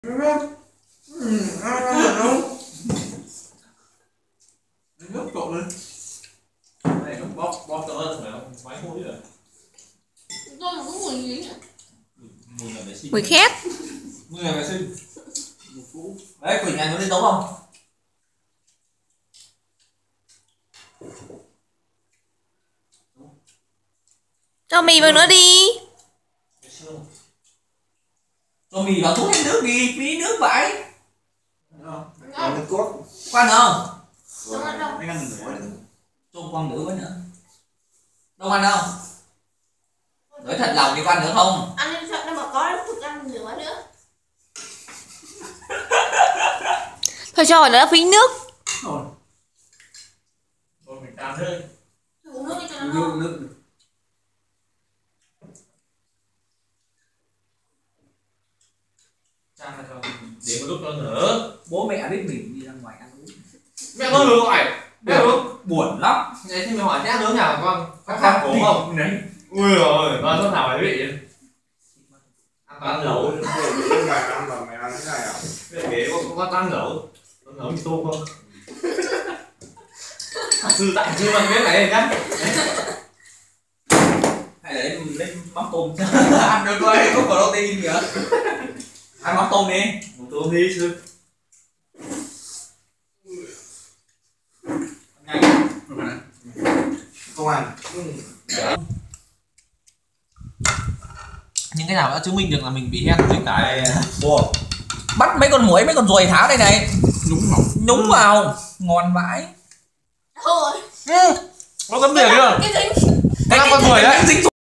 Nước trộn lên. Này nó bóp to hơn phải không? Máy hôi rồi. Tôi mà có mùi gì nhỉ? Mùi là vệ sinh. Mùi khét. Mùi là vệ sinh. Mùi cũ. Đấy, Quỳnh ăn có lên tấu không? Cho mì vào nữa đi. Cho mì vào thuốc hết nước đi, phí nước vậy. Còn nước cốt. Quan không? Không ăn đâu. Anh ăn nửa. Cho quan nữa với nữa. Đâu ăn không? Nói thật lòng đi quan nữa không? Ăn lên sợ nó mà có thức ăn nhiều quá nữa. Thôi cho vào nữa phí nước. Rồi. Rồi mình tàn thôi. Uống nước đi cho nó ngon. Nước. Chan là cho để một lúc nó nở. Bố mẹ biết mình đi ra ngoài ăn uống. Mẹ có hướng không ảnh? Mẹ hướng. Buồn lắm. Này thì mình hỏi nhá hướng nào con khác cố không? Đấy. Ui rồi, con chỗ nào phải bị ăn lẩu. Mày ăn mà mày ăn thế này à? Để con ăn lẩu. Con lẩu mì tôm không? Sư tại chưa ăn biết này nhá. Hay là lên mắm tôm chứ. Ăn được rồi, có protein kìa. Ăn mắm tôm đi. Một tôm đi sư. Nhanh. Không ăn. Nhưng cái nào đã chứng minh được là mình bị hen với cái bắt mấy con muỗi mấy con ruồi tháo đây này, nhúng vào ngon vãi. Thôi. Có tấm tiền chưa? Cái dính. Cái con ruồi đấy. dính